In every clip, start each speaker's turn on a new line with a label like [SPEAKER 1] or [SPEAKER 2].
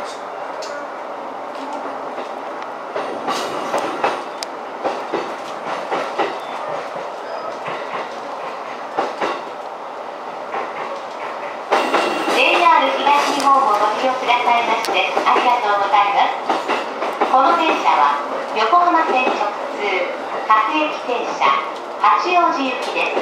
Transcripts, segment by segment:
[SPEAKER 1] 東日本をご利用くださいましてありがとうございます。この電車は横浜線直通各駅停車八王子行きです。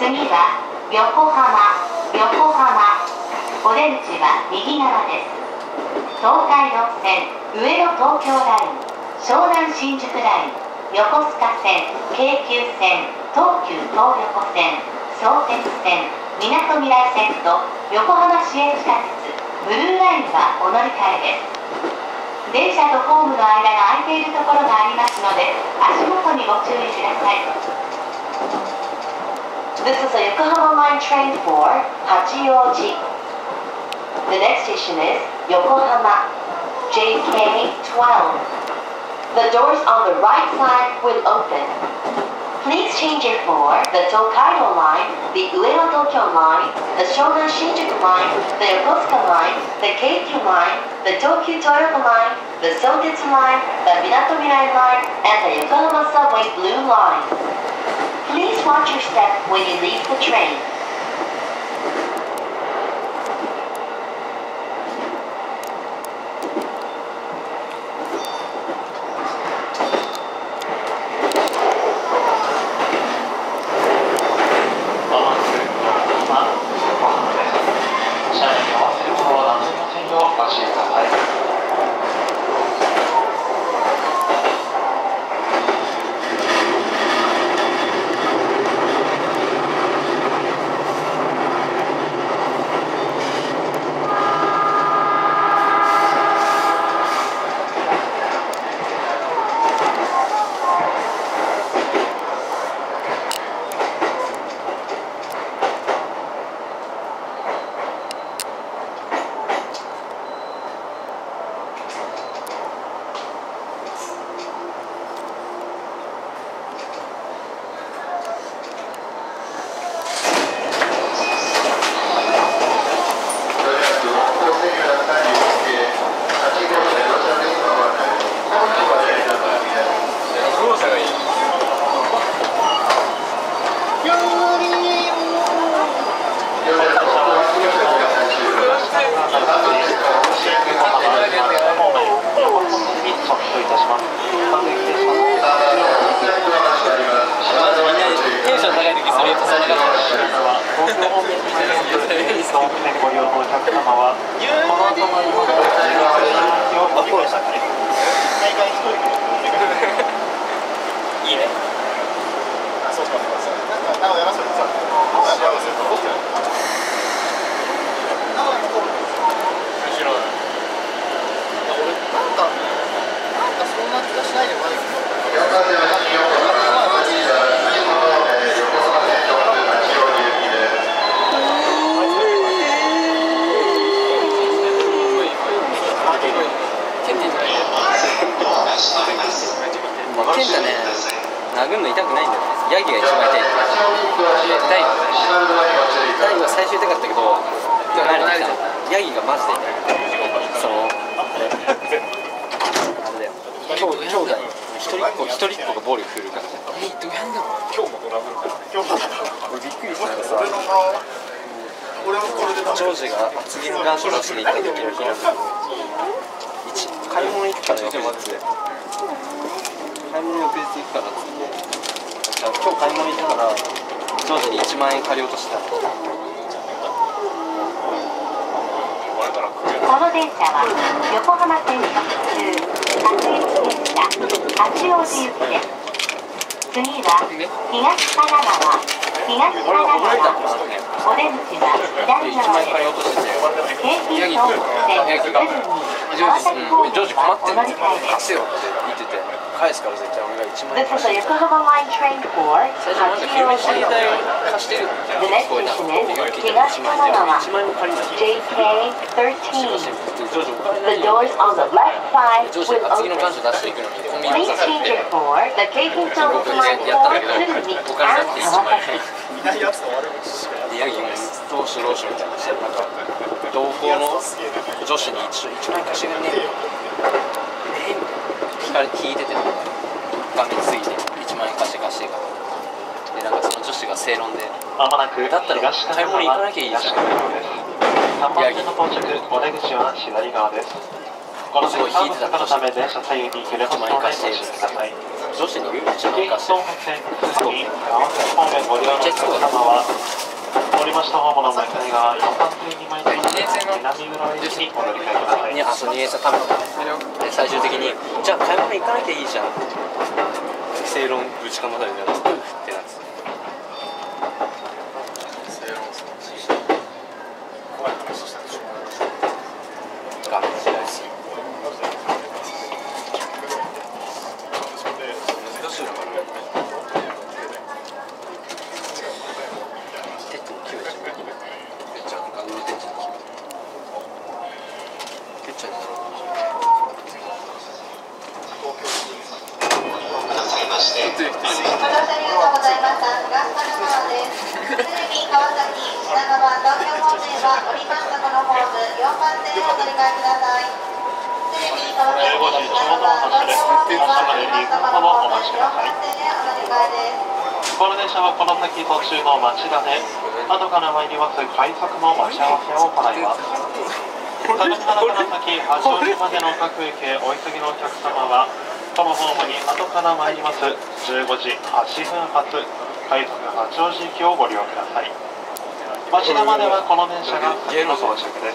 [SPEAKER 1] 次は横浜。お出口は右側です。東海道線、上野東京ライン、湘南新宿ライン、横須賀線、京急線、東急東横線、相鉄線、みなとみらい線と横浜市営地下鉄ブルーラインはお乗り換えです。電車とホームの間が空いているところがありますので足元にご注意ください。This is a Yokohama Line train for Hachioji. The next station is Yokohama JK12. The doors on the right side will open. Please change it for the Tokaido Line, the Ueno Tokyo Line, the Shonan Shinjuku Line, the Yokosuka Line, the Keikyu Line, the Tokyu Toyoko Line, the Sotetsu Line, the Minato Mirai Line, and the Yokohama Subway Blue Line. Please watch your step when you leave the train.
[SPEAKER 2] 殴るの痛くないんだよね。ヤギが一番痛いって。大は最初痛かったけど、慣れてきた。ヤギがマジで痛い。そのあれだよ。兄弟一人っ子が暴力振るから。どうやんだろう。今日もトラブルから。俺びっくりしたのがさ、ジョージが厚切りガンショ出しに行った時の日なんだけど、買い物行くから翌日。買い物翌日行くからっつって今日買い物行ったからジョージに1万円借りようとした
[SPEAKER 1] この電車は横浜線直通各駅停車八王子行きです。次は東神奈川お出口は左側です。京浜東北線鶴見川崎方面はお乗り換えです。
[SPEAKER 2] 返すから絶対俺が1万円
[SPEAKER 1] This
[SPEAKER 2] 貸
[SPEAKER 1] is
[SPEAKER 2] して
[SPEAKER 1] a Yokohama Line train for
[SPEAKER 2] 最初なんかフィルム借り代を貸してるって
[SPEAKER 1] The
[SPEAKER 2] 聞
[SPEAKER 1] next
[SPEAKER 2] こえた
[SPEAKER 1] station
[SPEAKER 2] の
[SPEAKER 1] is
[SPEAKER 2] 1万円で
[SPEAKER 1] 東
[SPEAKER 2] 1万円も借りない
[SPEAKER 1] JK13.
[SPEAKER 2] 徐々にお金ない
[SPEAKER 1] The doors on the left side
[SPEAKER 2] 上
[SPEAKER 1] will
[SPEAKER 2] 司が次の
[SPEAKER 1] open.
[SPEAKER 2] 願書出していくのにコンビニ
[SPEAKER 1] Please
[SPEAKER 2] 出され
[SPEAKER 1] change
[SPEAKER 2] て
[SPEAKER 1] it for the Keikintō Line
[SPEAKER 2] やったんだ
[SPEAKER 1] for
[SPEAKER 2] けど
[SPEAKER 1] Tsurumi
[SPEAKER 2] お金なく
[SPEAKER 1] and
[SPEAKER 2] て1万円
[SPEAKER 1] Kawasaki.
[SPEAKER 3] いないやつの悪口しか
[SPEAKER 2] ヤギもどうしようどうしようみたいなしてなんか同行の女子に1万円貸してくんね聞いてて画面過ぎて1万円貸してがでなんかその女子が正論で
[SPEAKER 4] まもなく
[SPEAKER 2] だったら買い物行かなきゃいいじゃん
[SPEAKER 4] 3番線の到着、お出口は左側です。この先カーブ坂のため電車左右に揺れますのでご注意ください。
[SPEAKER 2] 女子に1万円
[SPEAKER 4] 京浜
[SPEAKER 2] 貸して
[SPEAKER 4] 東北線すぐに川崎方面ご利用のお客様は降りましたホームの向かい側4番線に参ります南浦和駅にお乗り換えください。
[SPEAKER 2] あそう2円差食べたで最終的にじゃあ買い物行かなきゃいいじゃん正論ぶちかまされてってなって
[SPEAKER 3] 怖い話したでしょ。
[SPEAKER 2] 画面時代ですよ難しいのかなてっちも決めちゃうてっちゃんがてっちゃんてっちゃんになろう
[SPEAKER 1] ご乗車ありがとうございます。ガスパル川です。鶴見、川崎、品川、東京方面は降りましたこのホーム4番線をお乗り換えください。鶴見、川崎、品川、東京方面は降りましたこのホーム4番線へお乗り換えです。
[SPEAKER 4] この電車はこの先途中の町田で後から参ります快速の待ち合わせを行います。相模原から先八王子までの各駅へお急ぎのお客様はこのホームに後から参ります15時8分発快速八王子行きをご利用ください。町田まではこの電車が次の到着です。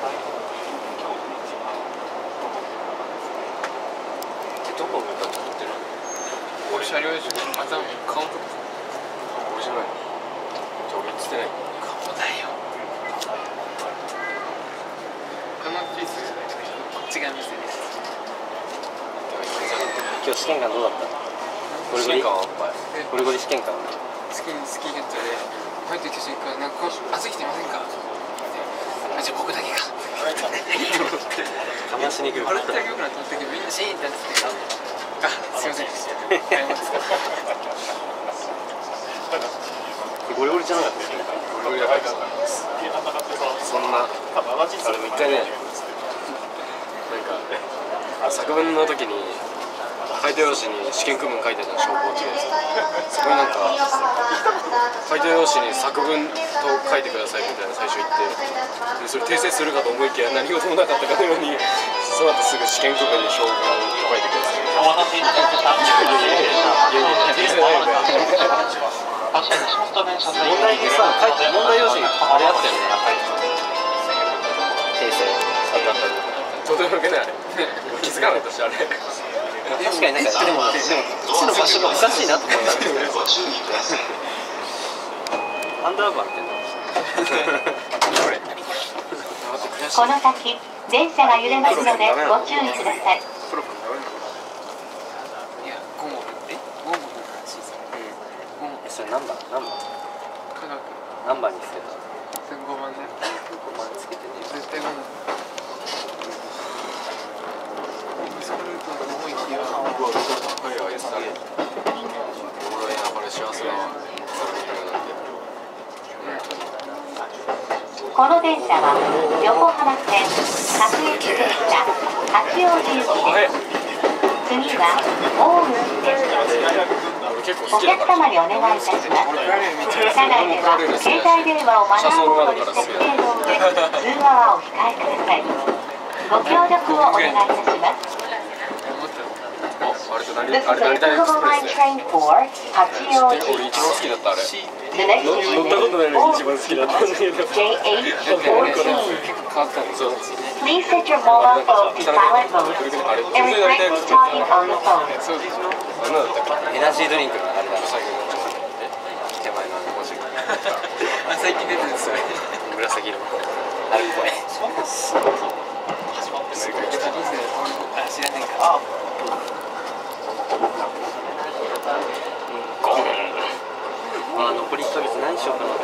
[SPEAKER 2] どこ向かってる
[SPEAKER 3] 俺車両でしょ。あざ顔とか
[SPEAKER 2] 俺じゃないじゃあ俺映ってない
[SPEAKER 3] 顔だよ。このピースこっち側見せる。
[SPEAKER 2] 今日試験官どうだったゴリゴリゴリゴリ試験官
[SPEAKER 3] スキーヘッドで入ってきた瞬間なんか暑い来てませんか。あじゃあ僕だけか。
[SPEAKER 2] かましに来る
[SPEAKER 3] 笑ってあげようかなと思ったけどみんなシーンってなっててあすいません謝ります
[SPEAKER 2] ゴリゴリじゃなかったよねゴリゴリだったそんなあれも一回ねなんか作文の時に回答用紙に試験区分書いてたじゃん消防地でそこになんか回答用紙に作文と書いてくださいみたいな最初言ってでそれ訂正するかと思いきや何事もなかったかのようにその後すぐ試験区分に消防と書いてください
[SPEAKER 4] お待たせいたしました。
[SPEAKER 2] 訂正ないよね
[SPEAKER 4] 確かに西本電車
[SPEAKER 2] 問題にさ問題用紙あれあったよね訂正あったとても受けない気づかなかったしあれ確かになんかでも位置の場所がおかしいなと思ったアンダーバーみたいな
[SPEAKER 1] この先、電車が揺れますのでご注意ください。
[SPEAKER 3] プロいやゴモルゴモルの話ですゴモル
[SPEAKER 2] それ何番
[SPEAKER 3] 科学
[SPEAKER 2] 何番につけた
[SPEAKER 3] 5番で
[SPEAKER 2] 5番つけてね
[SPEAKER 3] 絶対ゴモルそれと思いきや
[SPEAKER 2] はいはいですねおもろいなこれ幸せだわ
[SPEAKER 1] この電車は横浜線各駅停車八王子行きです。次は大浦です。お客様にお願いいたします。車内では携帯電話をマナーモードに設定の上通話はお控えください。ご協力をお願いいたします。This is a Yokohama Line train for 八王子。
[SPEAKER 2] 俺一番好きだったあれ
[SPEAKER 1] The next
[SPEAKER 2] 乗ったことないのに一番好きだったんだけど
[SPEAKER 1] JH14.
[SPEAKER 2] 変わったのそう
[SPEAKER 1] Please set your mobile phone to silent mode and refrain from talking on the phone.
[SPEAKER 2] 何だったっけエナジードリンクのあれだ手前の文字が
[SPEAKER 3] 最近出てるんですよ
[SPEAKER 2] 紫色あれ怖い
[SPEAKER 3] 知らないから
[SPEAKER 2] 残り1ヶ月何しようかなって。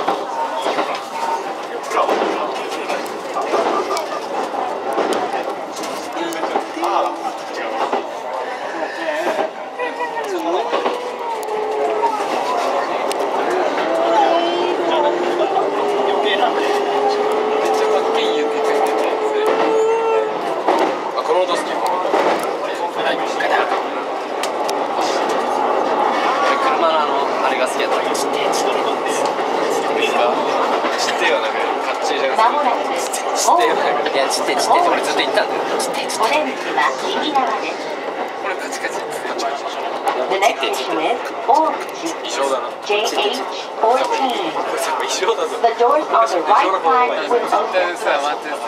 [SPEAKER 3] この音好き。
[SPEAKER 2] 車のあれが好きやったら知ってよなんかかっちりじゃない
[SPEAKER 1] まもなく
[SPEAKER 2] いや知ってって俺ずっと言ったんだよ
[SPEAKER 1] お出口は右側です。
[SPEAKER 3] これカチカチ。
[SPEAKER 1] The next station is 大口
[SPEAKER 3] 異常だな。
[SPEAKER 1] JH14.
[SPEAKER 3] 異常だぞ。
[SPEAKER 1] The doors on the right side will
[SPEAKER 3] 待っ
[SPEAKER 1] open.
[SPEAKER 3] てさ、待ってさ。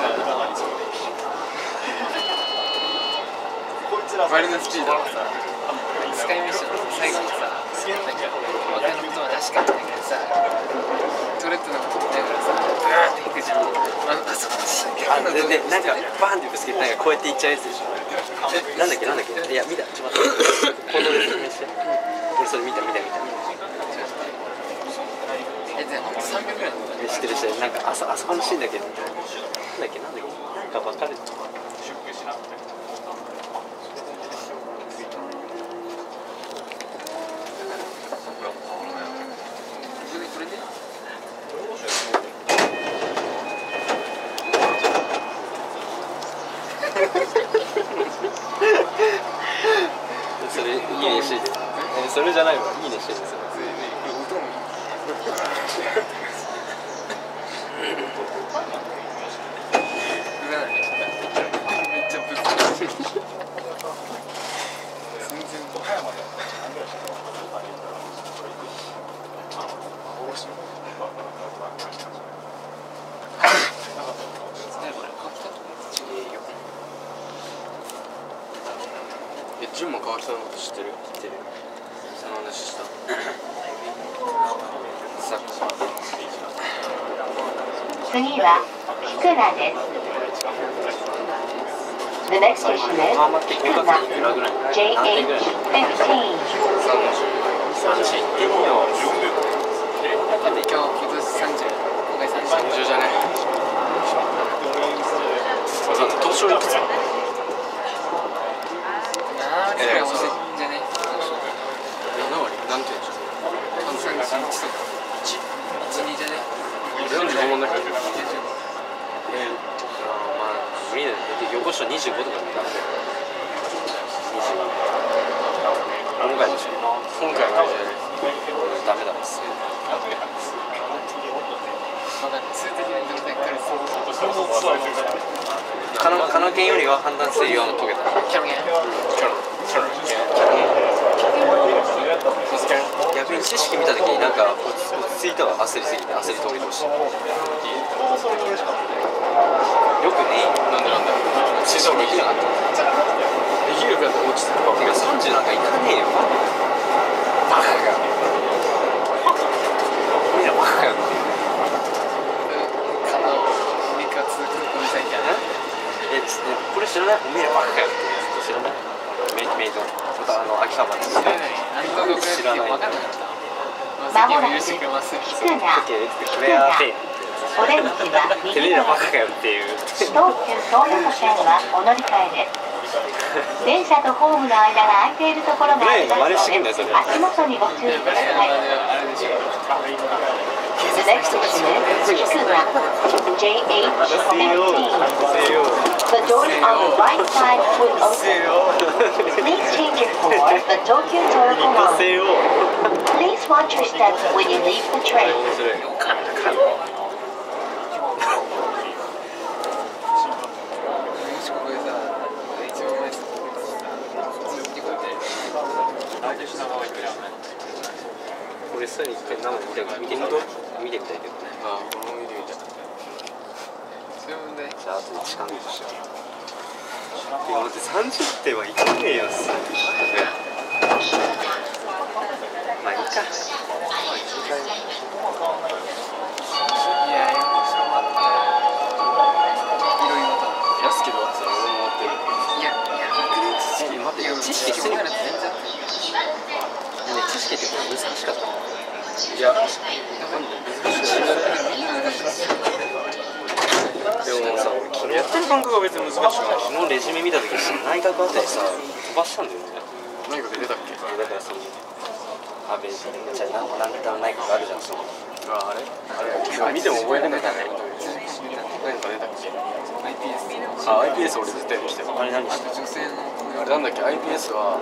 [SPEAKER 3] ワイルドスピードのさ、スカイミッションの最後にさ、なんか他のことは確かにだけどさ、トレッドのこと見ながらさ、ブーっていくじゃん。あそこの真剣な
[SPEAKER 2] でなんかバーンってぶつけてなんかこうやっていっちゃうやつでしょ。なんだっけいや見たちょっと待ってこの説明して俺それ見た
[SPEAKER 3] でも300ぐらい
[SPEAKER 2] 知ってるなんかあそこのシーンだけなんか分かるそれいいねしそれじゃないわいいねしてるんですよ
[SPEAKER 3] めっちゃぶっジュンも川北のこと知ってる？その話した。さ
[SPEAKER 1] 次は菊名です。The next station is 菊名 JH15.
[SPEAKER 3] 今日今年30、今回30じゃない。
[SPEAKER 2] 東証いくつ？
[SPEAKER 3] じゃね。7割なんて言うんでしょう。換算1とか1、2じゃね。45問だけど。ま
[SPEAKER 2] あ無理だよ。予合所25とかだから。今回でしょ。
[SPEAKER 3] 今回は
[SPEAKER 2] ダメだです。
[SPEAKER 3] 数的にどれだけ軽そう。
[SPEAKER 2] カナケンよりは判断性用の解けた。
[SPEAKER 3] キャロゲン。
[SPEAKER 2] 逆に知識見たときになんか落ち着いたわ焦りすぎて焦り通り通し。よくね
[SPEAKER 3] なんで地上がいいなかった。できるかって落ちてる。
[SPEAKER 2] いや30なんかいかねえよ。
[SPEAKER 3] バカが。
[SPEAKER 2] みんなバカよ。これ知らない？おめえらバカかよって知らない？メイドまた秋葉原知らない？知らない。
[SPEAKER 1] まもなく菊名お出口は右側です。東急東横線はお乗り換えです。電車とホームの間が空いているところがありますので足元にご注意ください。The next station is Kikuga, JH15. The doors on the right side will open. Please change it for the Tokyo Toyoko Line. Please watch your steps when you leave the train.
[SPEAKER 2] 俺それ一回生で見てみたいけどね。
[SPEAKER 3] ああ、この見てみたい。そういう問題。
[SPEAKER 2] じゃあ後で時間としていや待って30点はいかねえよまあいいか
[SPEAKER 3] いやいろいろと安けど俺も持ってるいや知識
[SPEAKER 2] さ、俺昨日
[SPEAKER 5] やってる感覚が別に難しくない。
[SPEAKER 2] 昨日レジュメ見た時にさ、内閣あたりさ飛ばしたんだよね。
[SPEAKER 5] 何か出たっけ？
[SPEAKER 2] だからその安倍じゃあなんだ内閣あるじゃん、その
[SPEAKER 5] あれ見ても覚えれないからね。何か出たっけ？
[SPEAKER 3] iPS
[SPEAKER 5] あ、iPS 俺絶対にしてる。
[SPEAKER 2] あれ何して
[SPEAKER 3] 女性の
[SPEAKER 5] あれなんだっけ？ iPS は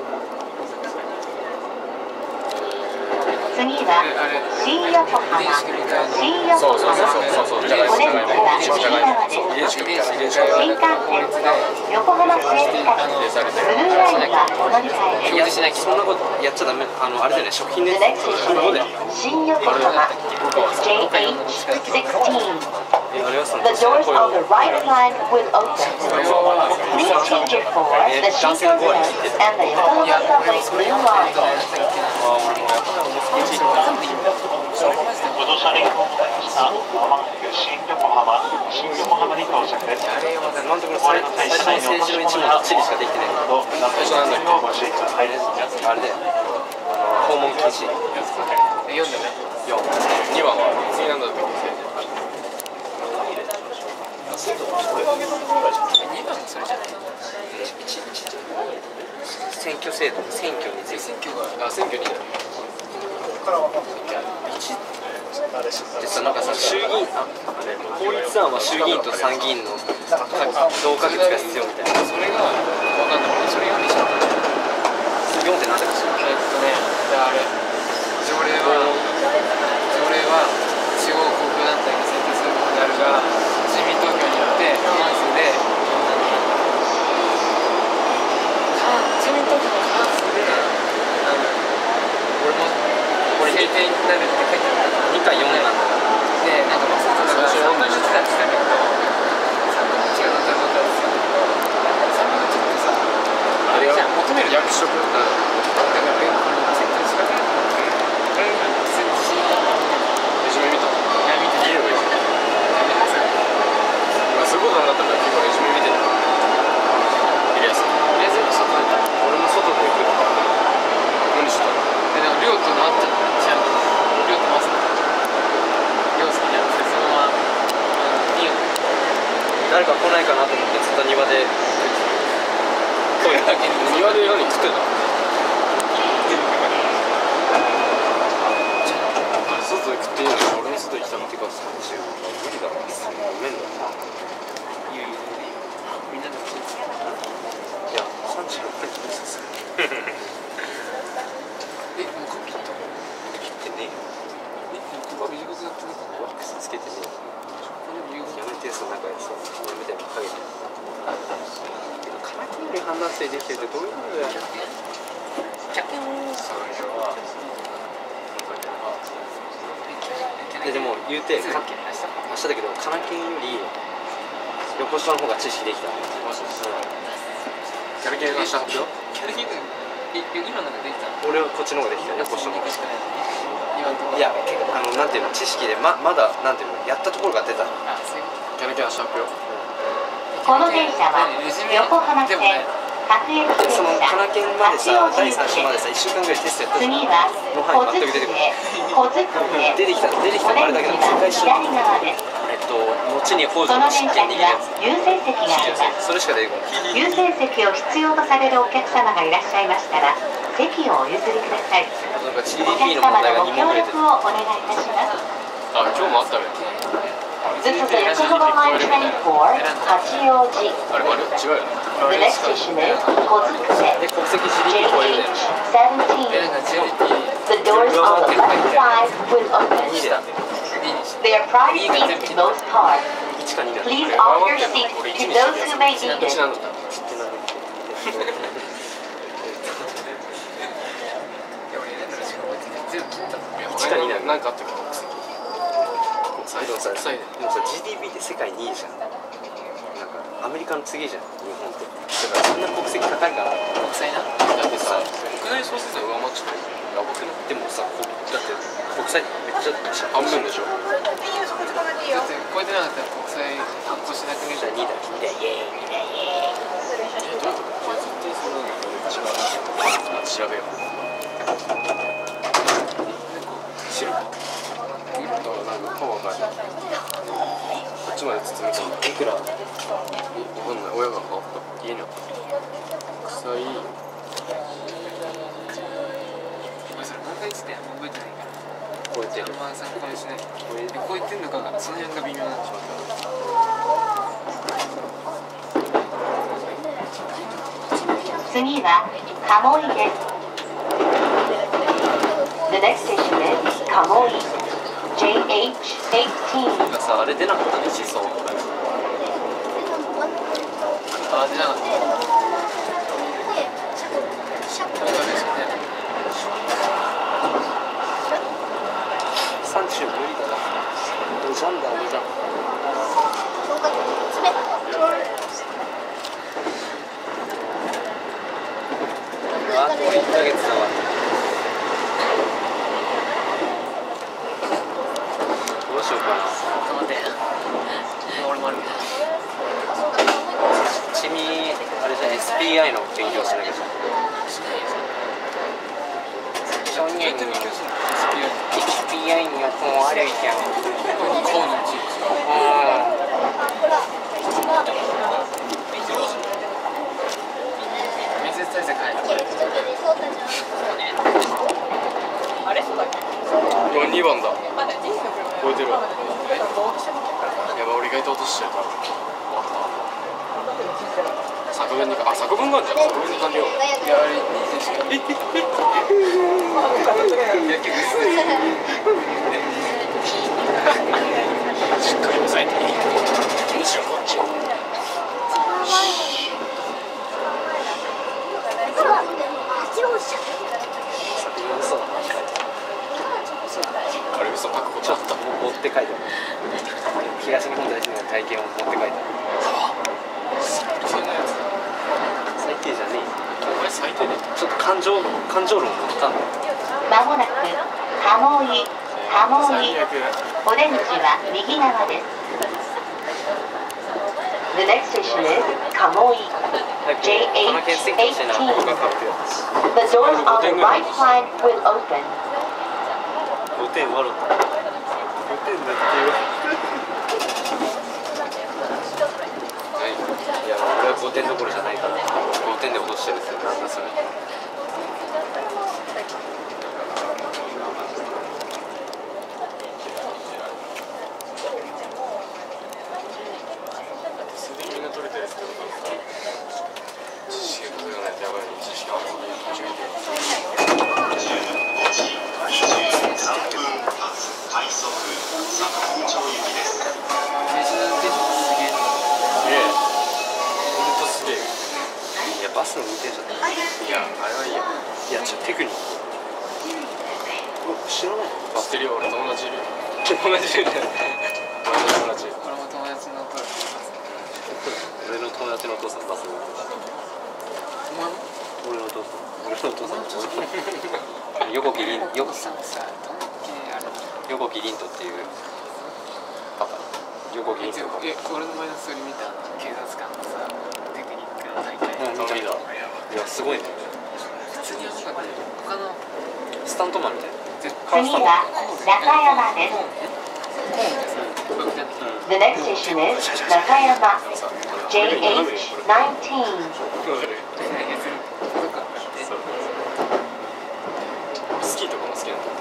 [SPEAKER 1] 次は新横浜、新横浜、お出口は右側です。新幹線、横浜市営地下鉄、ブルーラインはお乗り換えです。
[SPEAKER 2] いや、そんなことやっちゃダメ。あれだよね、食品で
[SPEAKER 1] The next station is 新横浜 JH16.
[SPEAKER 2] あれはさ、
[SPEAKER 1] The doors on the right side will open. Please change it for the Shinkansen and the Yokohama Subway Blue Line.
[SPEAKER 4] ご乗車ありがとうございました。まもなく新横浜に到着です。
[SPEAKER 2] なんとこれ最初の政治の一問の地理しかできてない。
[SPEAKER 4] 最初なんだっけ？ご注意ください。
[SPEAKER 2] あれで訪問禁止。
[SPEAKER 3] 読んでね。
[SPEAKER 5] 2番は次なんだっけ？
[SPEAKER 3] 2番もそれじゃない。
[SPEAKER 2] 選挙制度、選挙について。
[SPEAKER 3] 選挙が
[SPEAKER 5] 選挙に
[SPEAKER 2] でさ、なんかさ、衆議院、法律案は衆議院と参議院の同可決が必要みたいな。
[SPEAKER 3] それが分かんない。それ読んでしまった。
[SPEAKER 2] 4って何だか知らない。
[SPEAKER 3] あれ条例は地方公共団体が選定することであるが、自民投票によって過半数で自民投票の過半数で制定になるって書いてあった。
[SPEAKER 2] 2か4なんだから。
[SPEAKER 3] で、なんかまあそうだから3分の1だって言ったけど、3分の1がなんだろうかですよ。3分の1ってさ、あれじゃん、求める
[SPEAKER 5] 役職
[SPEAKER 3] だから選択肢がね、これが自信が
[SPEAKER 5] レジュメ見た？
[SPEAKER 3] いや見てないよ。
[SPEAKER 5] 今そういうことになったら結構レジュメ見てる。イリアス。
[SPEAKER 3] レズの外出た。
[SPEAKER 5] 俺も外で行く。何してたの？
[SPEAKER 3] でも亮と回っちゃった。亮と回すの。亮さんやってそのままいいよ。
[SPEAKER 2] 誰か来ないかなと思ってずっと庭で
[SPEAKER 3] 声かける。
[SPEAKER 5] 庭で何食ってたの？外で食っていいのに俺も外行きたかった。
[SPEAKER 2] てか30無理だろ。ごめんだ。
[SPEAKER 3] いいよいいよ。みんなで教えて。
[SPEAKER 2] いや、36分気にさせる。
[SPEAKER 3] もうコピット
[SPEAKER 2] 切ってねえよ。
[SPEAKER 3] ワ
[SPEAKER 2] ックスつけてねえよ。やめて、その中でさ、やめてかけて。カラキンより判断性できてるってどういうことだよ。でも言うて、明日だけど、カナキンより横下の方が知識できた。
[SPEAKER 5] キャラ系がした発表？
[SPEAKER 3] 今なんかできたの？
[SPEAKER 2] 俺はこっちの方ができた。横下の方が。
[SPEAKER 3] い
[SPEAKER 2] や、なんていうの、知識でまだなんていうの、やったところが出た。
[SPEAKER 5] キャラ系がした発表？
[SPEAKER 1] この電車は横浜線各駅停
[SPEAKER 2] そのカ
[SPEAKER 1] 車
[SPEAKER 2] ナケンまでさ、第
[SPEAKER 1] 八王子
[SPEAKER 2] 3週までさ、1週間ぐらいテストやったじゃん。
[SPEAKER 1] 次は
[SPEAKER 2] の範囲全く出てこない。出てきたあれだけど、世界史
[SPEAKER 1] 左側です。
[SPEAKER 2] 後に北条
[SPEAKER 1] その
[SPEAKER 2] の執権
[SPEAKER 1] 電車には
[SPEAKER 2] できるやつ。
[SPEAKER 1] 優先席があります。
[SPEAKER 2] それしか出てこない。
[SPEAKER 1] 優先席を必要とされるお客様がいらっしゃいましたら席をお譲りください。
[SPEAKER 2] なんか
[SPEAKER 1] お客
[SPEAKER 2] GDP の問題が2
[SPEAKER 1] 様のご協
[SPEAKER 2] 問ぐらい出てる。
[SPEAKER 1] 力をお願いいたします。
[SPEAKER 5] あ、今日もあったね。
[SPEAKER 1] This is the Yokohama Line train for 八王子。
[SPEAKER 5] あれ違うよね。
[SPEAKER 1] The next station is 小塚
[SPEAKER 2] で、国籍 GDP 超えるね。
[SPEAKER 1] JH17. The doors on the left side will open.
[SPEAKER 2] 2でだ。
[SPEAKER 1] There are private seats in most cars.
[SPEAKER 2] 1か2だ。
[SPEAKER 1] Please offer your seat to those who may need
[SPEAKER 5] 1
[SPEAKER 1] it.
[SPEAKER 5] なんだった。
[SPEAKER 2] 1か2だよ。
[SPEAKER 5] なんかあったけど。
[SPEAKER 2] でもさ、GDP って世界2位じゃん。なんかアメリカの次じゃん、日本って。だからそんな国籍高いから。
[SPEAKER 3] 国際な。
[SPEAKER 5] だってさ、国内総生産上回っちゃう。やばくない？
[SPEAKER 2] でもさ、だって国際めっちゃ
[SPEAKER 5] 半分でしょ。
[SPEAKER 3] だって超えてなかったら国際発行しなくねえじゃん。
[SPEAKER 2] 2だ。
[SPEAKER 5] どういうこと？絶対そんなの違う。調べよう。知る？だからなんかパワーがある。 ちまで包み込んだ。
[SPEAKER 2] いくら？
[SPEAKER 5] わかんない。親が買った家にあった。臭い。
[SPEAKER 3] それ何回言ってたやん、覚えてないから。
[SPEAKER 2] こうやって
[SPEAKER 3] あんま参考にしない。こう言ってんのかが、その辺が微妙なんでしょう。
[SPEAKER 1] 次は鴨居です。The next station is 鴨居 JH18。
[SPEAKER 2] がさ、あれ出なかったね、しそ。
[SPEAKER 3] あ、出なかった。
[SPEAKER 2] 30無理だな。無ジャンだ、無ジャン。あと1ヶ月だわ。どうしようかな。
[SPEAKER 3] 頑張って。俺もある。
[SPEAKER 2] 君、あれじゃん、SPI の勉強しなきゃじゃん。
[SPEAKER 3] どうやって勉強するの？
[SPEAKER 2] SPI にはもうあるじゃん。
[SPEAKER 3] 顔のうち。面接対策入る。
[SPEAKER 5] 今2番だ。超えてる。やばい、俺意外と落としちゃう。作文にか、あ、作文があるじゃん。作文に完了。
[SPEAKER 3] いや、あれ、2時しか。
[SPEAKER 5] しっかり押さえて。むしろこっち。あれ嘘書くことあった。
[SPEAKER 2] 持って書いてある。東日本大震災の体験を持って書いてある。
[SPEAKER 5] そんなやつ。
[SPEAKER 2] 最低じゃねえ。
[SPEAKER 5] お前最低で。
[SPEAKER 2] ちょっと感情論持ったんだよ。
[SPEAKER 1] まもなく鴨居お出口は右側です。The next station is 鴨居 JH18. The doors on the right side will open.
[SPEAKER 2] 5点悪かった。5点だって言わいや、俺は5点どころじゃないから、5点で落としてるってなんだそれ。
[SPEAKER 5] みんな取れてるってことは知識がないとやばいの。知識が初めて。
[SPEAKER 2] バスの運転手だった。
[SPEAKER 5] いや、あれはいいや。
[SPEAKER 2] いや、ちょっとテクニック。知らない？
[SPEAKER 5] 知ってるよ、俺友達いるよ。
[SPEAKER 2] 友達いる。
[SPEAKER 5] 俺の友達。
[SPEAKER 3] 俺も友達の頃。
[SPEAKER 2] 俺の友達のお父さんバスの運転手。
[SPEAKER 3] お前も？
[SPEAKER 2] 俺のお父さん。横木凛とっていうパパ。横木凛と。
[SPEAKER 3] 俺の前のストーリー見た警察官のさテクニックの大会。
[SPEAKER 2] いや、すごいね。
[SPEAKER 3] 普通に他の
[SPEAKER 2] スタントマンみたいな。
[SPEAKER 1] 次は中山です。The next station is 中山 JH19。
[SPEAKER 5] スキーとかも好きなんだ。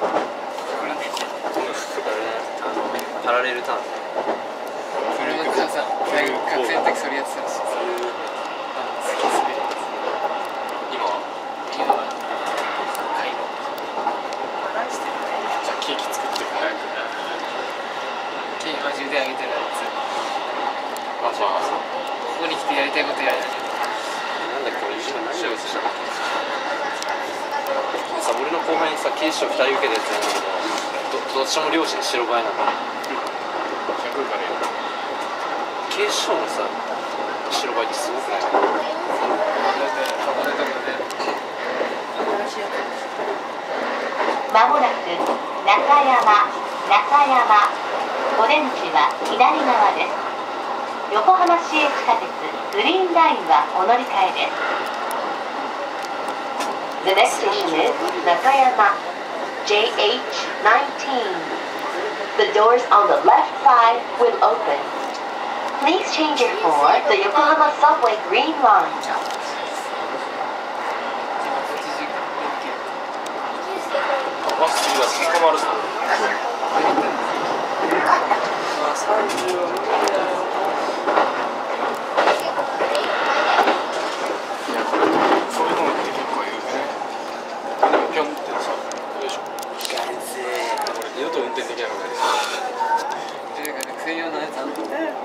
[SPEAKER 2] パラレルターン。
[SPEAKER 3] 車がさ、学生の時それやってたらしい。
[SPEAKER 5] 今は
[SPEAKER 3] 介護。
[SPEAKER 5] じゃあケーキ作って早く。
[SPEAKER 3] ケーキ充電あげてるやつ。
[SPEAKER 5] あ、じゃあ
[SPEAKER 3] ここに来てやりたいことやる。
[SPEAKER 2] なんだっけ、俺今何をしたの？さ、俺の後輩にさ、警視庁2人受けたやつなんだけど、どっちも両親白バイなの。警視庁のさ、白バイってすごくない？
[SPEAKER 1] まもなく中山お出口は左側です。横浜市営地下鉄グリーンラインはお乗り換えです。The next station is 中山 JH19. The doors on the left side will open. Please change it for the Yokohama Subway Green Line.
[SPEAKER 5] バス次だし捕まるぞ。30は無理だよ。そういうのって結構言うね。でもピョンってさ、よいしょ。俺二度と運転できなくなりそう。
[SPEAKER 3] 専用のやつあんの？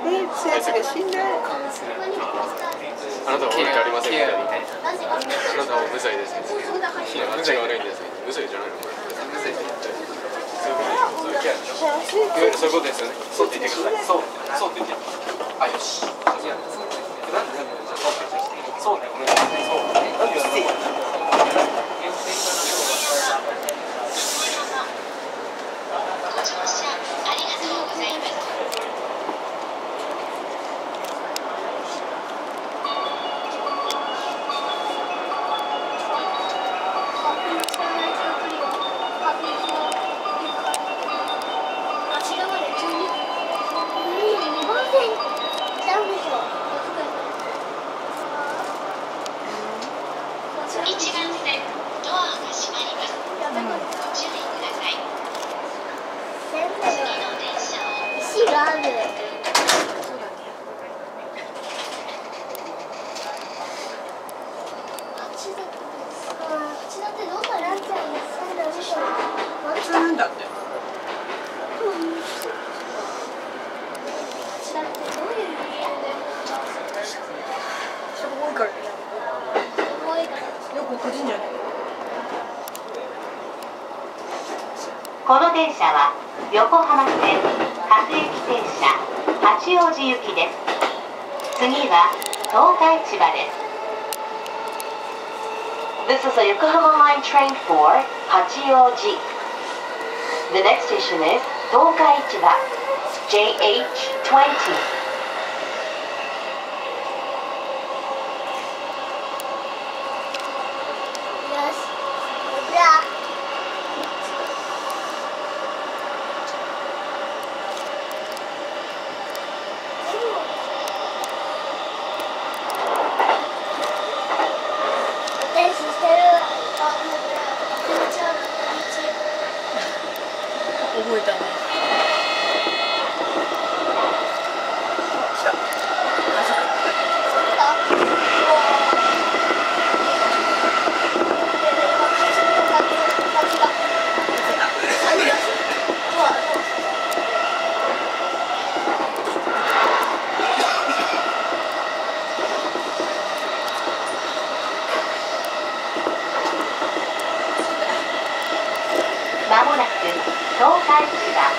[SPEAKER 5] あなたは悪くありませんみたいな。
[SPEAKER 3] ケアみたいな。
[SPEAKER 5] あなたは無罪です。いや、無罪が悪いんです。無罪じゃないのこれ。
[SPEAKER 3] 無罪で。
[SPEAKER 5] そういうケアでしょ。いわゆるそういうことですよね。そうって言ってください。そうって言って。あ、よし。なんでそうね、お願いします。そう。なんで
[SPEAKER 1] ご乗車ありがとうございます。1番線ドアが閉まります。ご注意ください。次の電車を石がある。
[SPEAKER 6] なんだって。よく個人じゃない。
[SPEAKER 1] この電車は横浜線各駅停車八王子行きです。次は東海千葉です。This is a Yokohama Line train for Hachioji. The next station is Tokai Chiba, JH20.
[SPEAKER 6] 覚えたね。来た。あ、そっか。
[SPEAKER 1] まもなく東海千葉、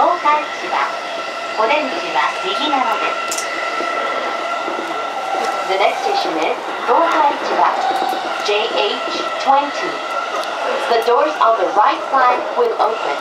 [SPEAKER 1] お出口は右側です。The next station is 東海千葉 JH20. The doors on the right side will open.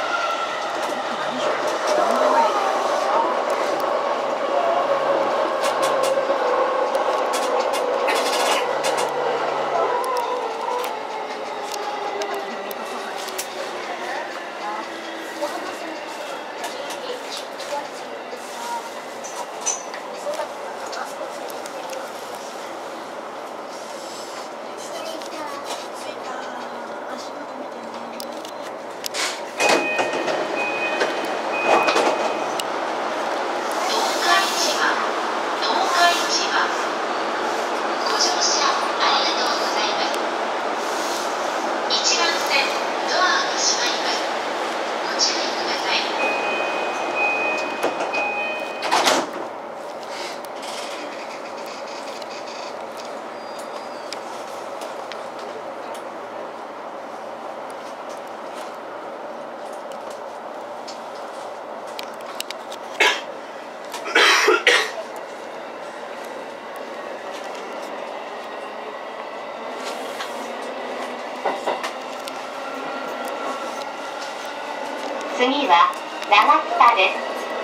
[SPEAKER 1] 次は長津です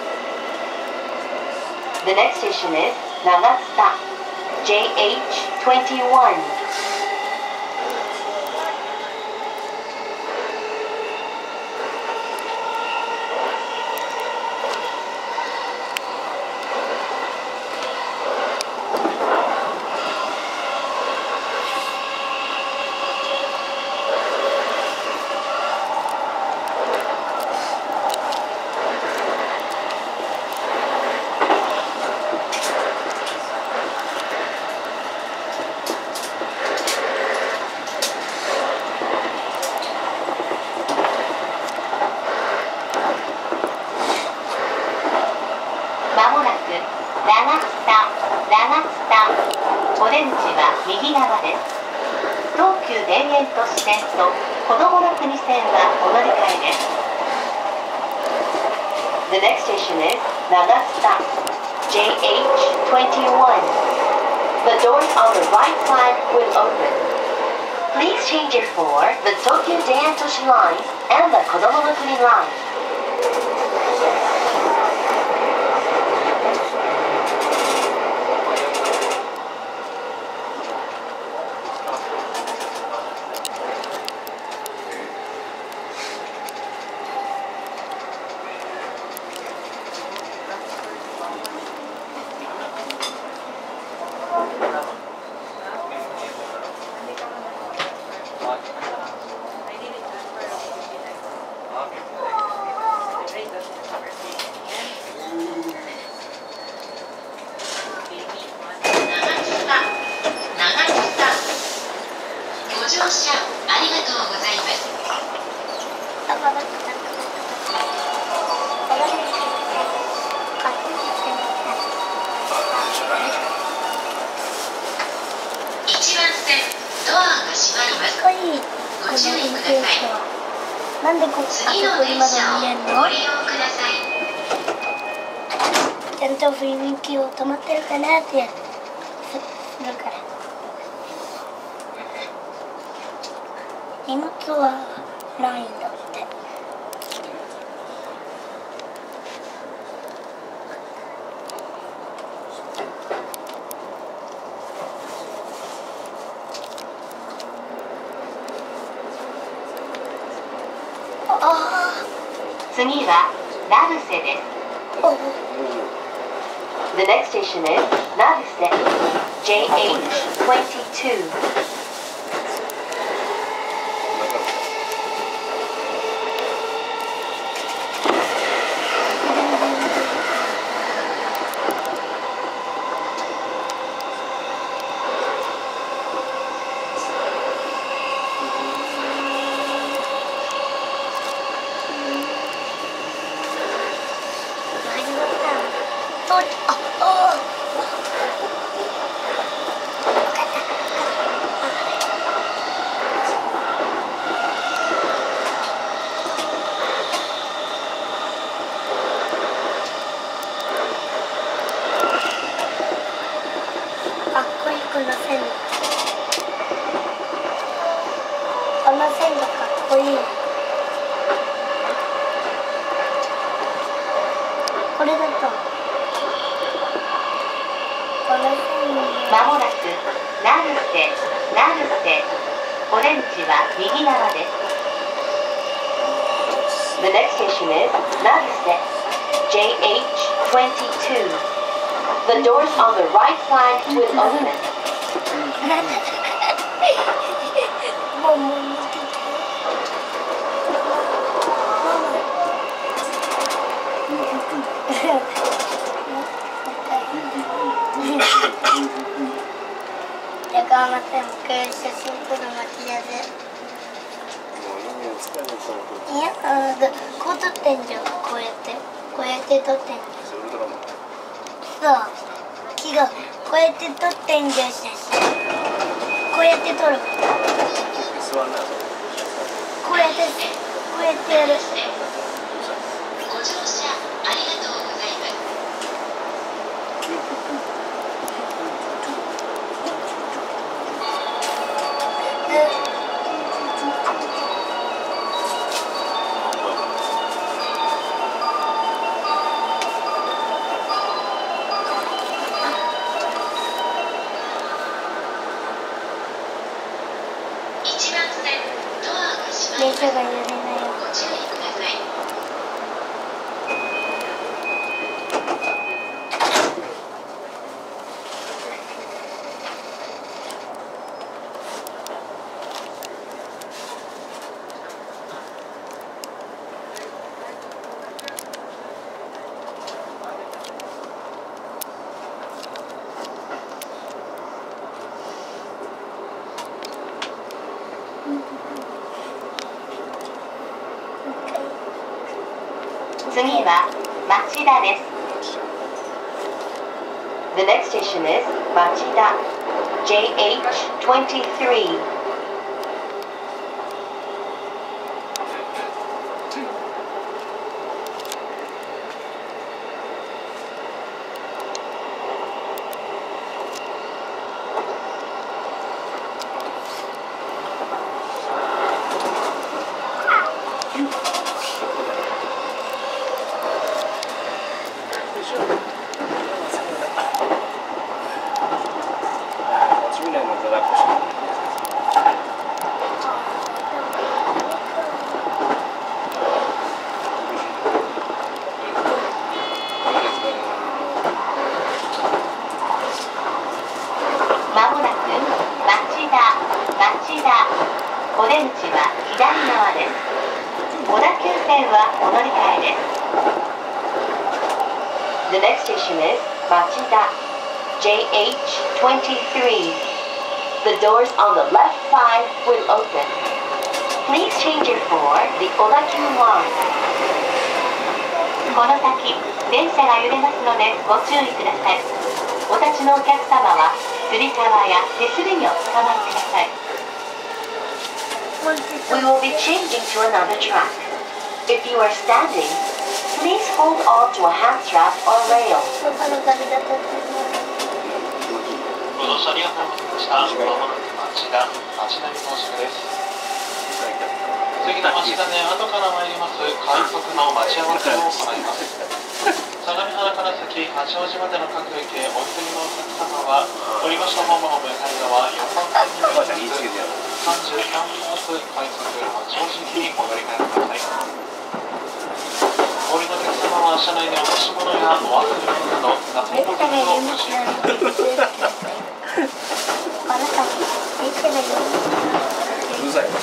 [SPEAKER 1] 。The next station is 長津 JH21.
[SPEAKER 6] こ
[SPEAKER 1] オレンジは右側です。東急田園都市線とこどもの国線はお乗り換えです。The next station is Nagasta, JH21. The doors on the right side will open. Please change it for the Tokyo Daentoshi line and the Kodomonokuni line.
[SPEAKER 7] なんでこあそこにまで見えんの？ちゃんと雰囲気を止まってるかなってやつするから。荷物はないんだって。
[SPEAKER 1] 次は成瀬です。The next station is 成瀬 JH22. まもなく成瀬オレンジは右側です。The next station is 成瀬 JH22. The doors on the right side will open.
[SPEAKER 7] じゃあまたもう一回写真撮る巻き屋で。いや、こう撮ってんじゃん。こうやって撮ってんじゃん。そう木がこうやって撮ってんじゃん写真。こうやって撮る。こうやってやる。
[SPEAKER 1] ご乗車ありがとうございます。
[SPEAKER 7] 電車が揺れないよ。
[SPEAKER 1] ご注意ください。次は町田です。 The next station is Machida, JH23. まもなく町田お出口は左側です。小田急線はお乗り換えです。 The next station is Machida, JH23. The doors on the left side will open. Please change it for the Odakyu line. この先、電車が揺れますのでご注意ください。お立ちのお客様はつり革や手すりにおつかまりください。We will be changing to another track. If you are standing, please hold on to a hand strap or rail.
[SPEAKER 4] ご乗車ありがとうございました。まもなく町田、町並到着です。次の町田で後から参ります快速の待ち合わせを行います。相模原から先、八王子までの各駅へお急ぎのお客様は、降りましたホームの向かい側4番線に向かいます33分発快速八王子駅にお乗り換えください。お降りのお客様は車内に落とし物やお遊び物など夏物グッズをご使用ください。
[SPEAKER 2] うるさい。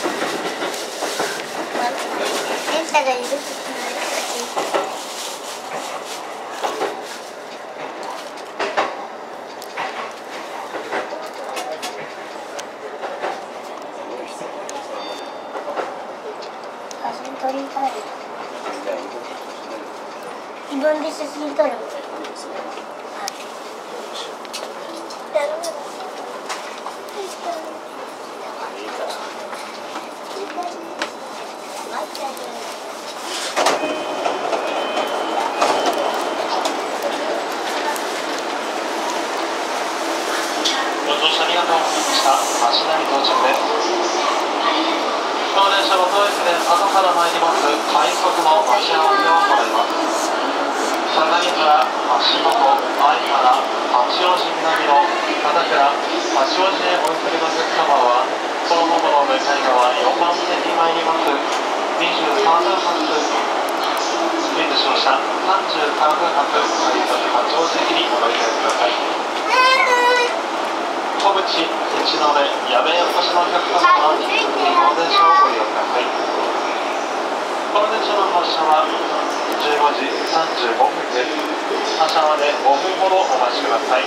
[SPEAKER 7] 自分で写真撮る。
[SPEAKER 4] ご乗車ありがとうございました。町田に到着です。当電車は当駅で後から参ります快速の待ち合わせを行います。相模原、橋本、相原、八王子南の片倉、八王子へお急ぎのお客様は、このホームの向かい側4番線に参ります23分発失礼いたしました33分発快速八王子駅にお乗り換えください。小淵、一ノ目、矢部へお越しのお客様は、この電車をご利用ください。この電車の発車は15時35分です。発車まで5分ほどお待ちください。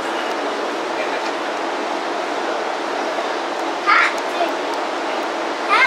[SPEAKER 7] あ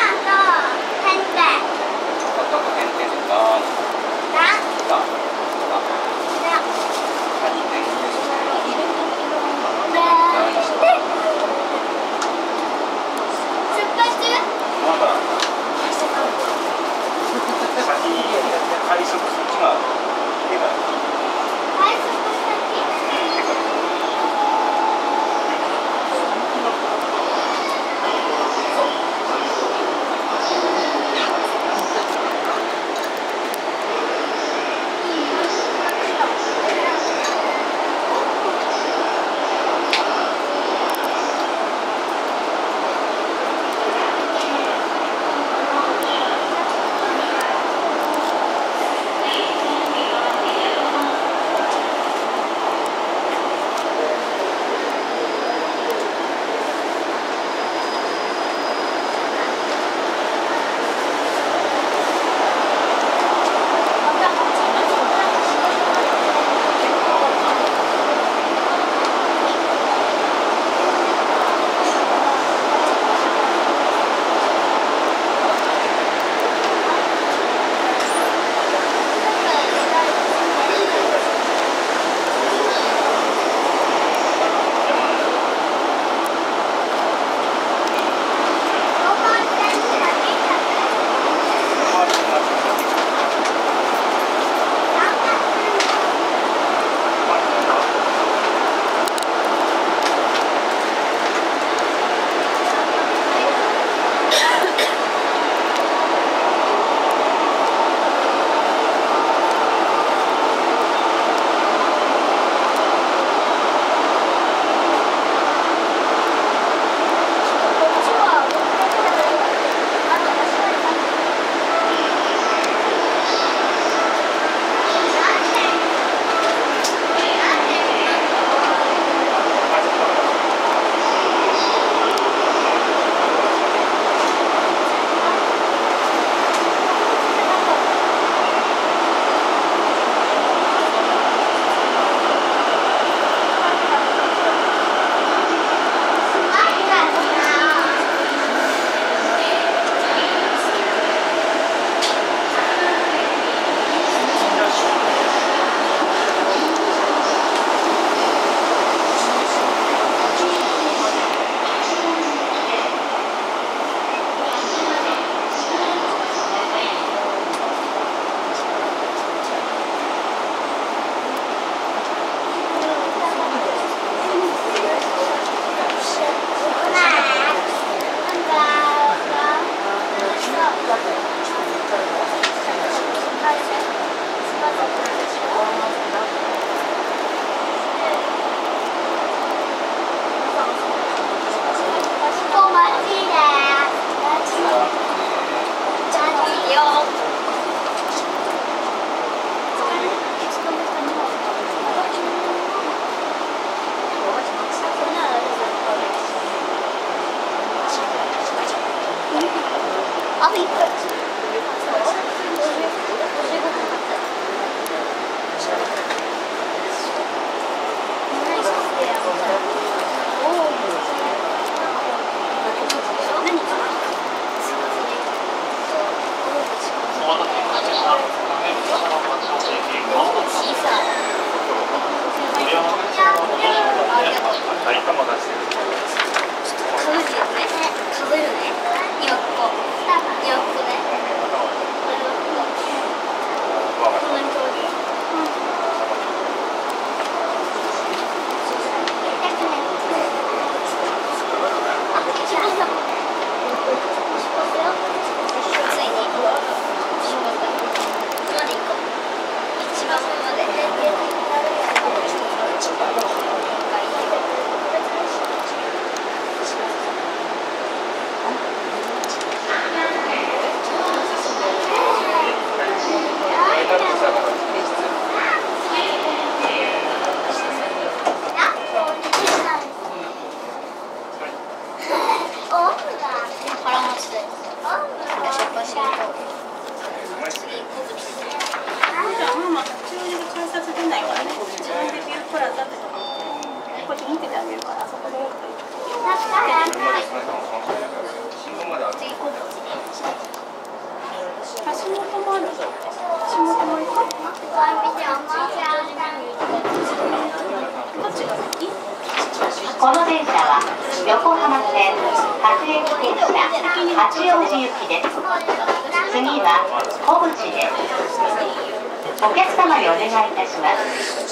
[SPEAKER 1] この電車は横浜線各駅停車八王子行きです。次は小淵です。お客様にお願いいたします。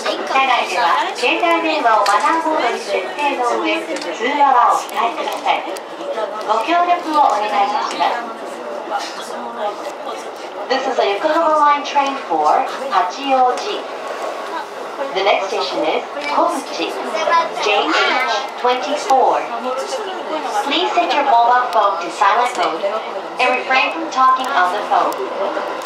[SPEAKER 1] 車内では携帯電話をマナーボードに設定の上、通話はお控えください。ご協力をお願いいたします。This is a Yokohama Line train for Hachioji. The next station is Kobuchi, JH24. Please set your mobile phone to silent mode and refrain from talking on the phone.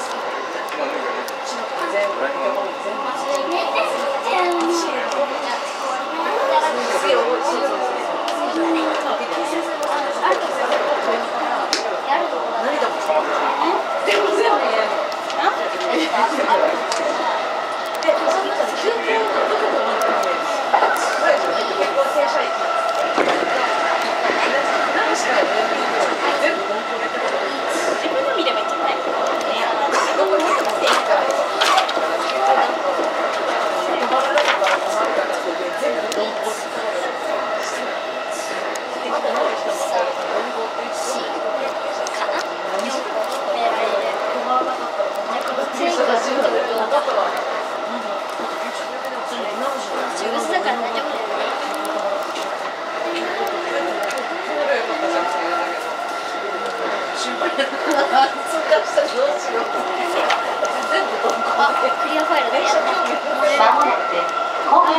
[SPEAKER 1] まもなく小淵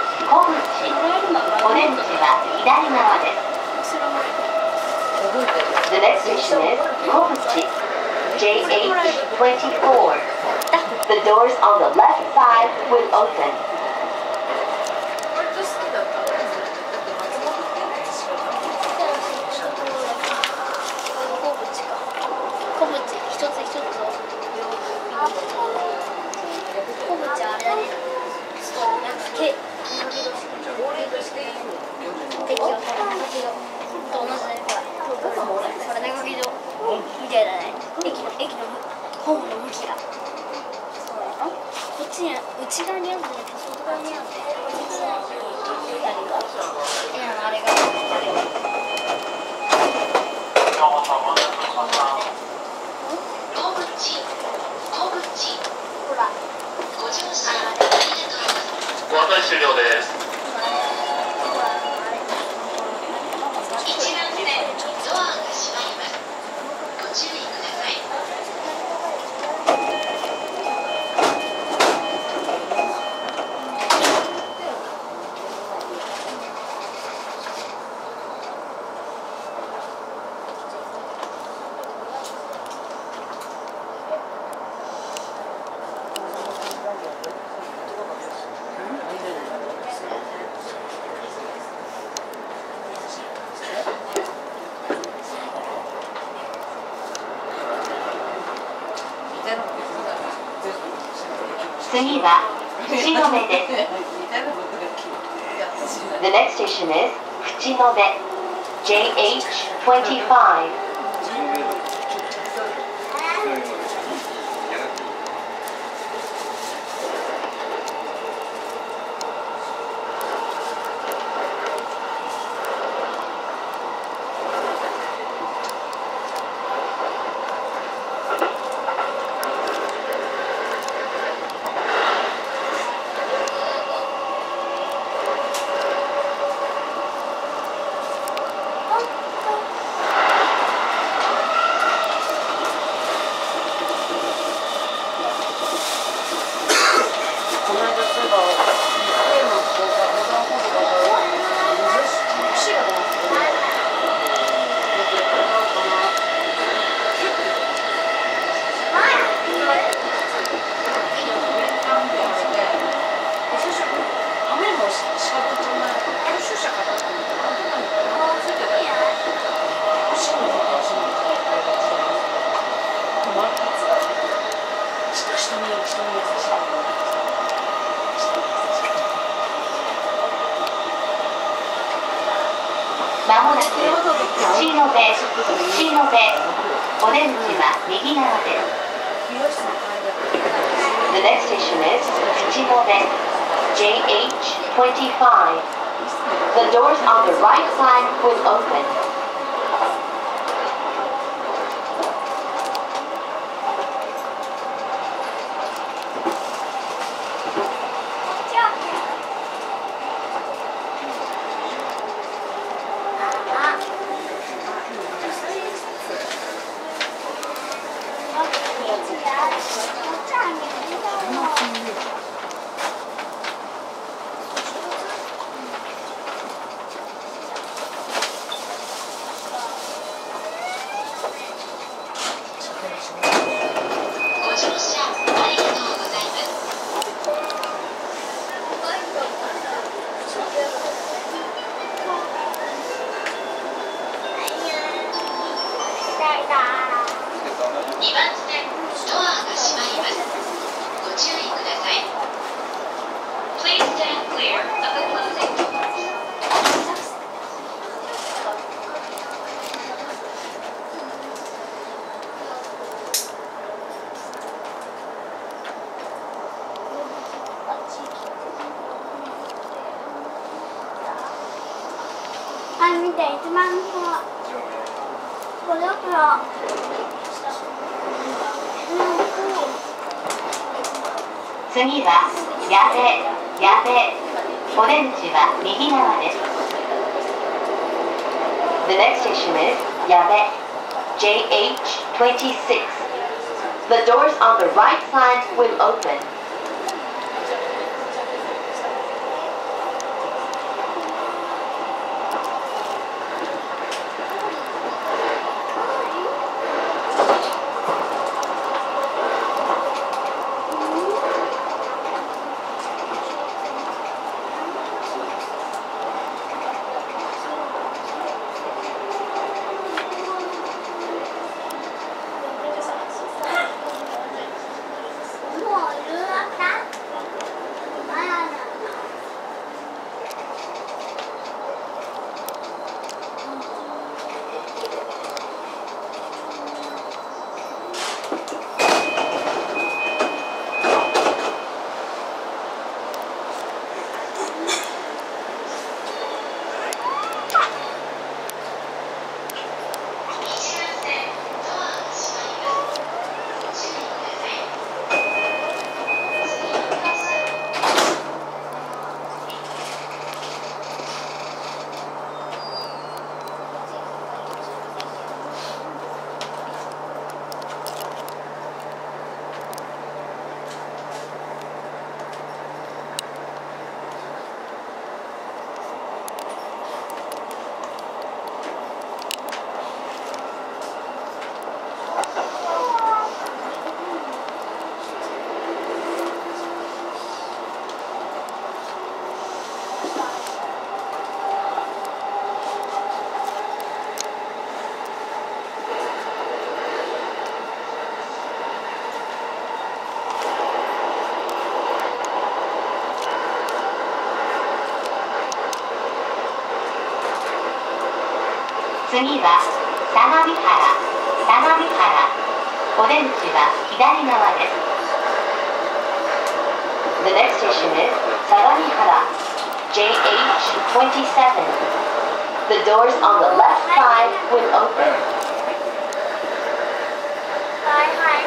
[SPEAKER 1] お出口は左側です。The next station is 小淵 JH24. The doors on the left side will open.
[SPEAKER 7] 内側にあるんだけど、外側にあるんだよ。あれが。ほら。ご乗車ありがとうございます。
[SPEAKER 4] お渡し終了です。
[SPEAKER 1] 一番線ドアが閉まります。ご注意ください。 次は淵野辺です。The next station is 淵野辺 JH25。まもなく淵野辺お出口は右側です。The next station is 淵野辺 JH25. The doors on the right side will open.
[SPEAKER 8] 2番線ドアが閉まります。ご注意ください。Please stand clear of the closing doors.
[SPEAKER 7] あ、見て、一番これほら。
[SPEAKER 1] 次は矢部お出口は右側です。The next station is 矢部 JH26. The doors on the right side will open.
[SPEAKER 7] もういるな。
[SPEAKER 1] 次は相模原。お出口は左側です。The next station is 相模原 JH27. The doors on the left side will open.
[SPEAKER 7] はいはい。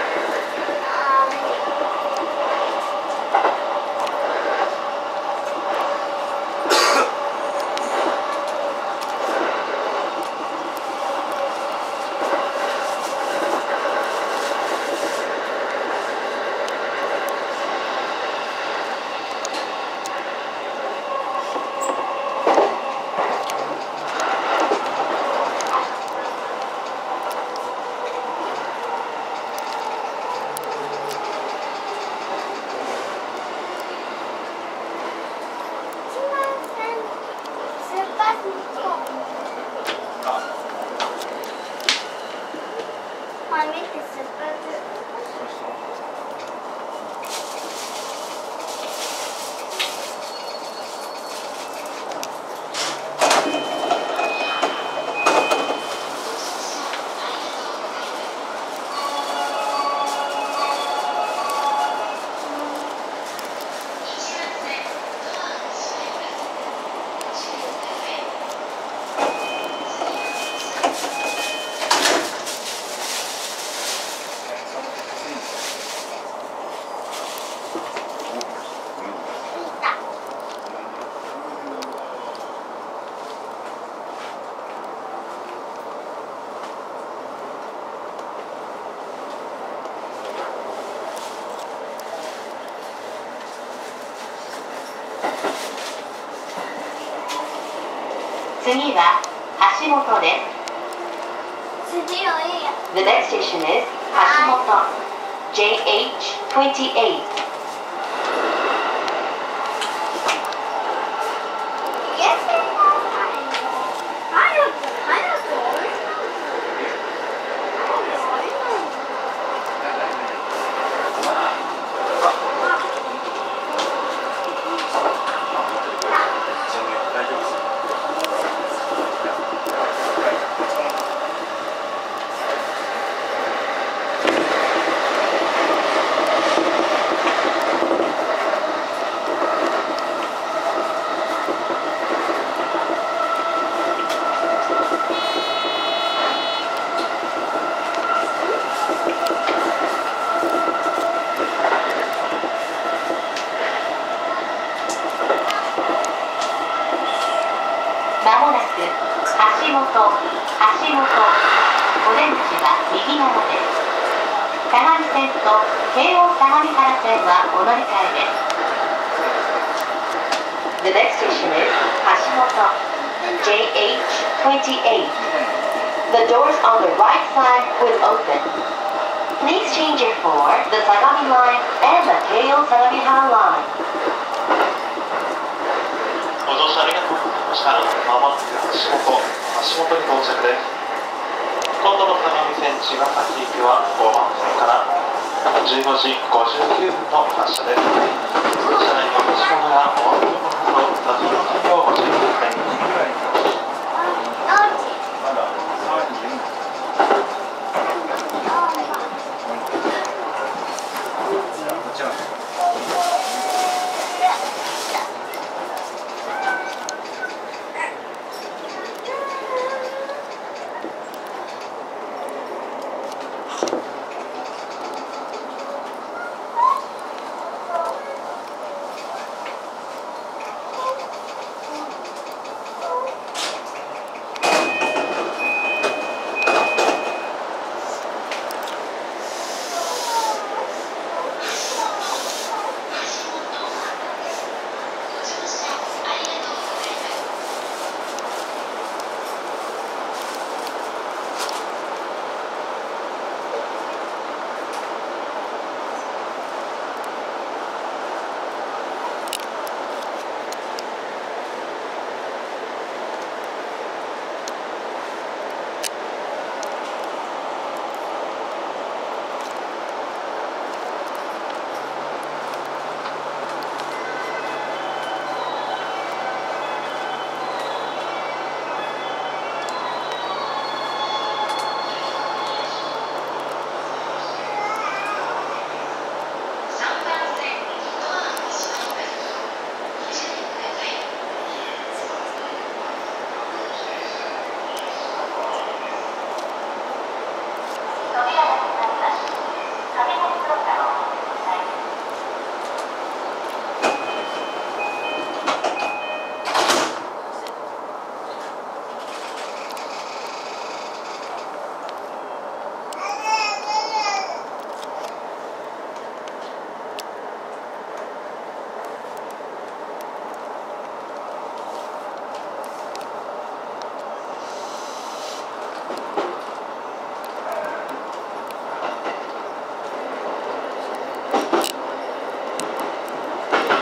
[SPEAKER 1] 次は橋本です。
[SPEAKER 7] 次はいいや。
[SPEAKER 1] The next station is 橋本 JH28. まもなく橋本お出口は右側です。相模線と京王相模原線はお乗り換えです。The next station is 橋本 JH28. The doors on the right side will open. Please change it for the Sagami Line and the Keio Sagami Hara Line.
[SPEAKER 4] ご乗車ありがとうございました。まもなく橋本に到着です。今度の相模線茅ヶ崎行きは5番線から15時59分の発車です。車内の持ち物やお忘れ物など雑な作業をご注意ください。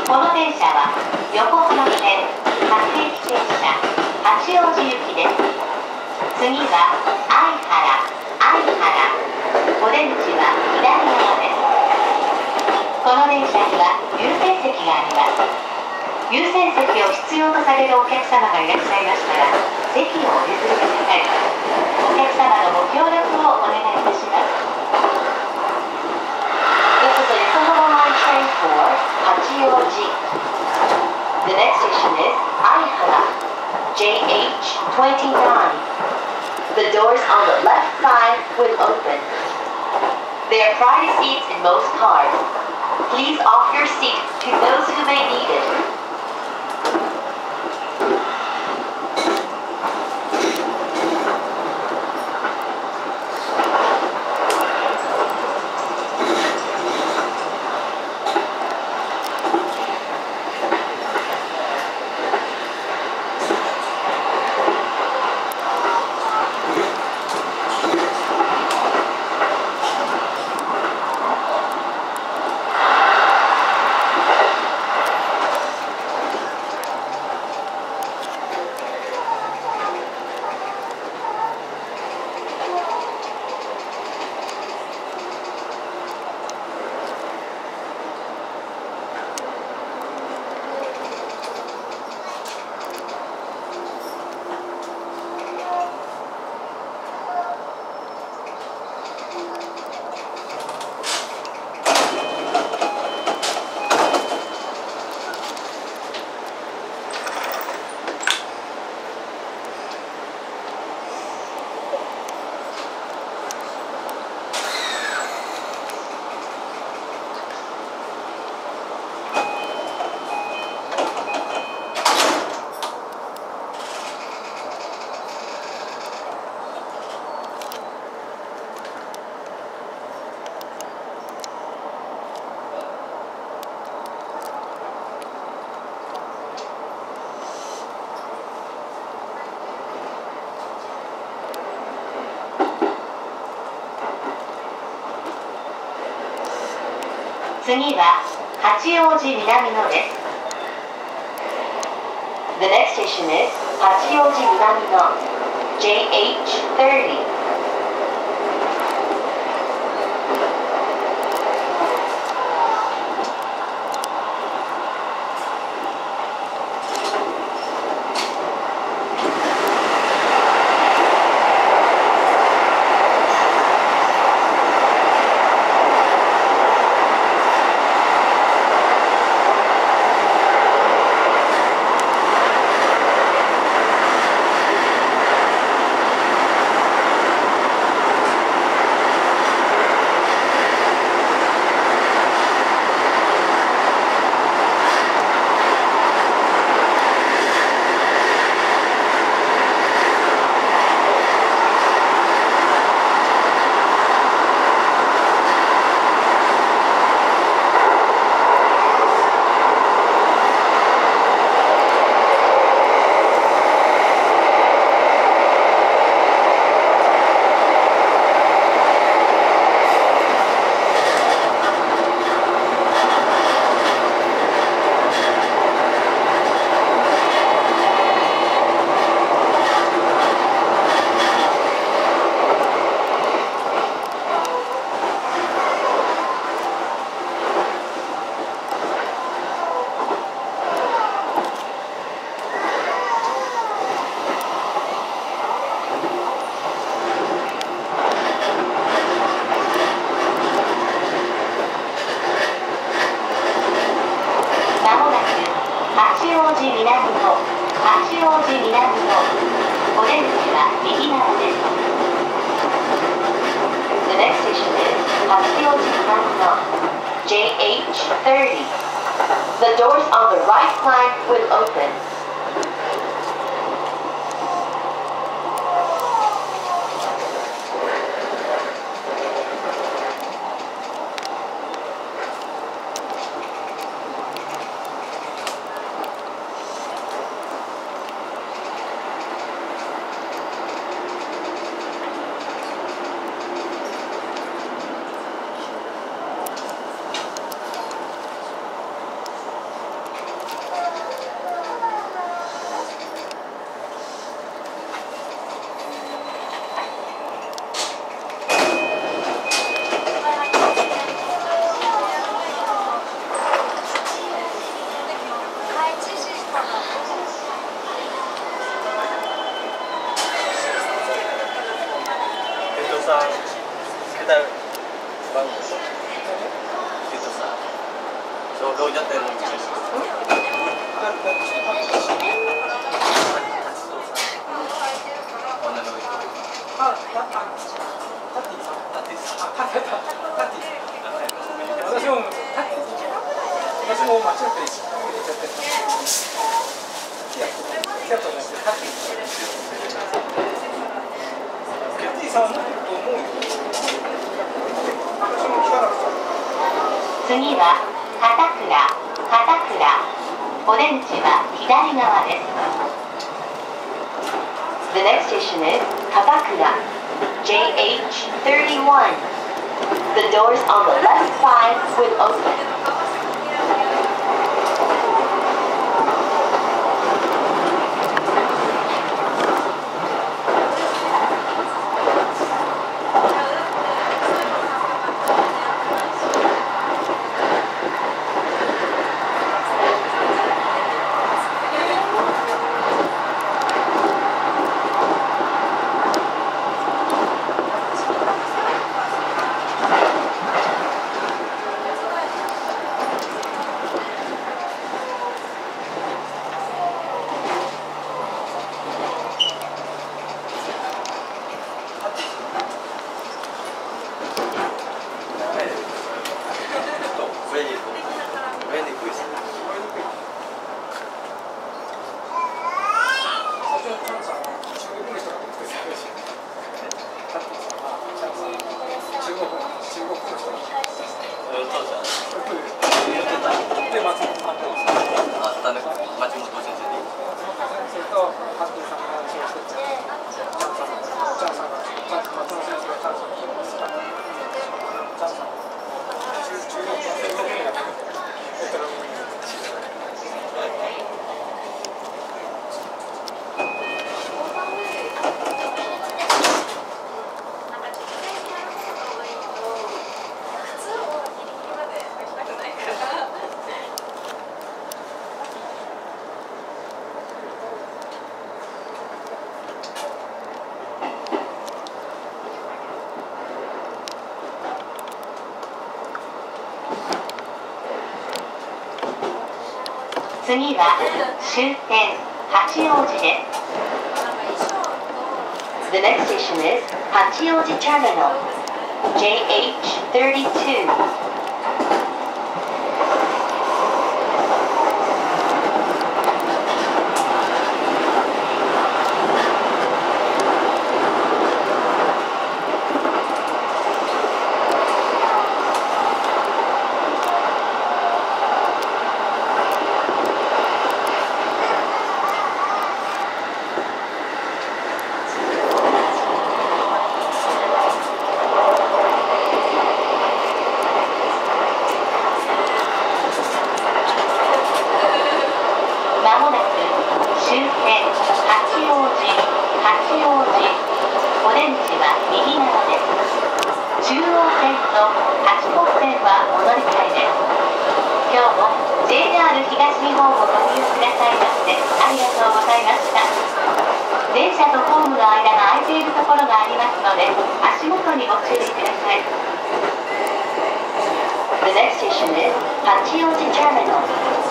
[SPEAKER 1] この電車は横浜線各駅停車八王子行きです。次は相原。お出口は左側です。この電車には優先席があります。優先席を必要とされるお客様がいらっしゃいましたら席をお譲りください。お客様のご協力をお願いいたします。This is a Yokohama Line train for Hachioji. The next station is Aihara, JH29. The doors on the left side will open. There are private seats in most cars. Please offer your seat to those who may need it. 次は八王子南野です。The next station is 八王子南野 JH30. JH30. The doors on the right side will open.
[SPEAKER 2] 携帯番号さ、どうやってるの？
[SPEAKER 5] 私も間違って入れちゃってる。キャットじゃなくてタッティさんは持ってると思うよ。私も聞かなくて。
[SPEAKER 1] 次は片倉。お出口は左側です。The next station is 片倉 JH31. The doors on the left side will open. 次は終点八王子です。The next station is 八王子 Terminal JH32. 電車とホームの間が空いているところがありますので、足元にご注意ください。The next station is 八王子 Terminal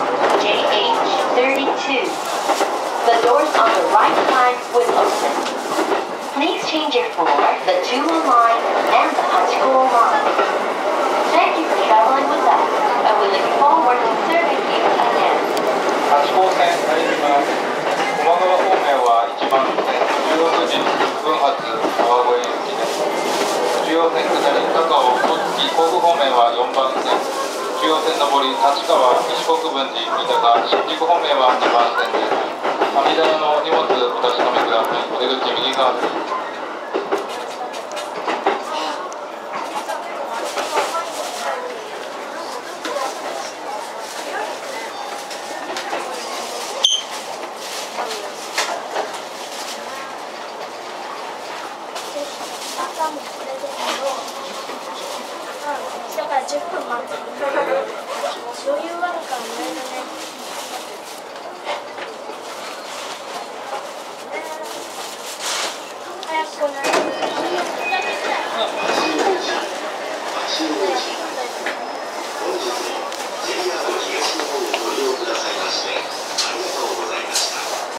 [SPEAKER 1] JH32. The doors on the right side will open. Please change your for the 2 line and the Hachiko line. Thank you for traveling with us, and we look forward to serving you again.
[SPEAKER 5] 八高線入ります。駒川方面は1番線、16時10分発川越行きです。中央線下り高尾、甲府方面は4番線、中央線上り立川、西国分寺、三鷹、新宿方面は2番線です。網棚の荷物お確かめください。お出口右側です。
[SPEAKER 7] 10分待って余裕あるから乗れるね。早く来ない。